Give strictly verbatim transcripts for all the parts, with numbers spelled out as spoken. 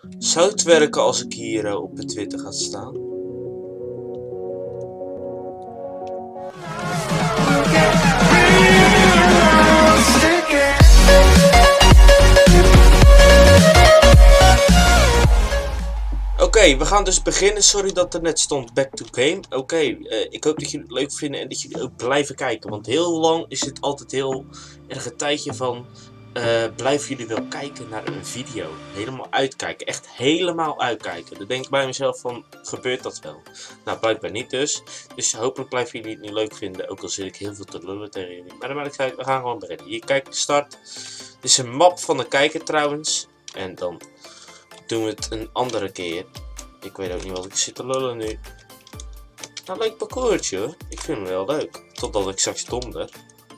Zou het werken als ik hier uh, op mijn Twitter ga staan? Oké, okay, we gaan dus beginnen. Sorry dat er net stond back to game. Oké, okay, uh, ik hoop dat jullie het leuk vinden en dat jullie ook blijven kijken. Want heel lang is het altijd heel erg een tijdje van... Uh, blijven jullie wel kijken naar een video? Helemaal uitkijken. Echt helemaal uitkijken. Dan denk ik bij mezelf van, gebeurt dat wel? Nou, blijkbaar niet dus. Dus hopelijk blijven jullie het nu leuk vinden. Ook al zit ik heel veel te lullen tegen jullie. Maar dan maak ik uit, we gaan gewoon beginnen. Hier, kijk, start. Dit is een map van de kijker trouwens. En dan doen we het een andere keer. Ik weet ook niet wat ik zit te lullen nu. Nou, leuk parcoursje hoor. Ik vind hem wel leuk. Totdat ik straks donder.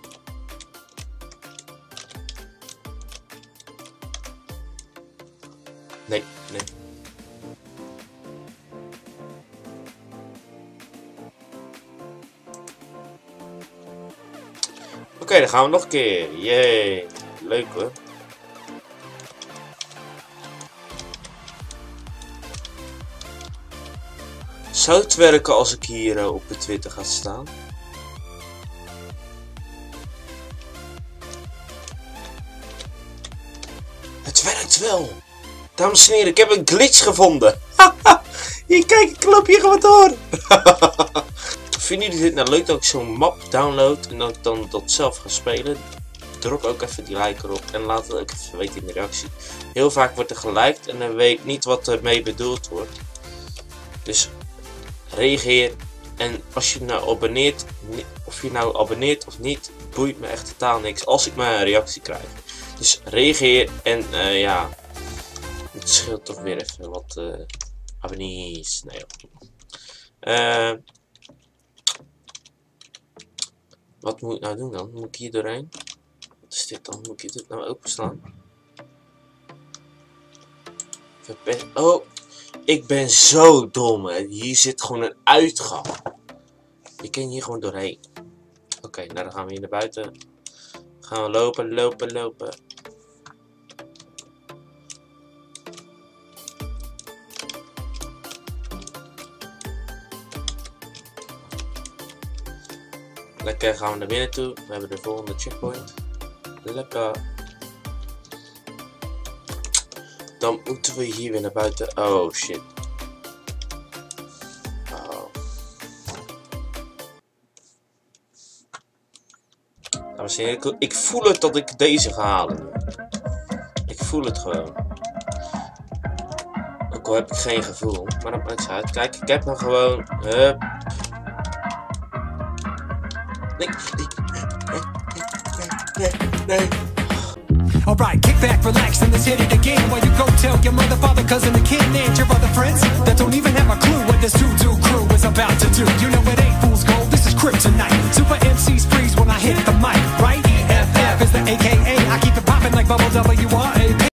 Nee, nee. Oké, okay, dan gaan we nog een keer. Yay. Leuk hoor. Zou het werken als ik hier uh, op mijn Twitter ga staan? Het werkt wel! Dames en heren, ik heb een glitch gevonden! Hier, kijk, ik loop hier gewoon door! Vinden jullie dit nou leuk dat ik zo'n map download en dat ik dan dat zelf ga spelen? Drop ook even die like erop en laat het ook even weten in de reactie. Heel vaak wordt er geliked en dan weet ik niet wat ermee bedoeld wordt. Dus reageer en als je nou abonneert, of je nou abonneert of niet, boeit me echt totaal niks als ik maar een reactie krijg. Dus reageer en uh, ja, het scheelt toch weer even wat uh, abonnees. Nee, uh, wat moet ik nou doen dan? Moet ik hier doorheen? Wat is dit dan? Moet ik dit nou openslaan? Verpest. Oh! Ik ben zo dom, hè. Hier zit gewoon een uitgang. Je kan hier gewoon doorheen. Oké, okay, nou dan gaan we hier naar buiten. Gaan we lopen, lopen, lopen. Lekker, gaan we naar binnen toe. We hebben de volgende checkpoint. Lekker. Dan moeten we hier weer naar buiten. Oh shit. Oh. Dames en heren, ik voel het dat ik deze ga halen. Ik voel het gewoon. Ook al heb ik geen gevoel. Maar dat maakt het uit. Kijk, ik heb nou gewoon. Hup. Nee, nee, nee, nee, nee. Alright, kick back, relax, and let's hit it again. While you go tell your mother, father, cousin, the kid, and your other friends that don't even have a clue what this doo-doo crew is about to do. You know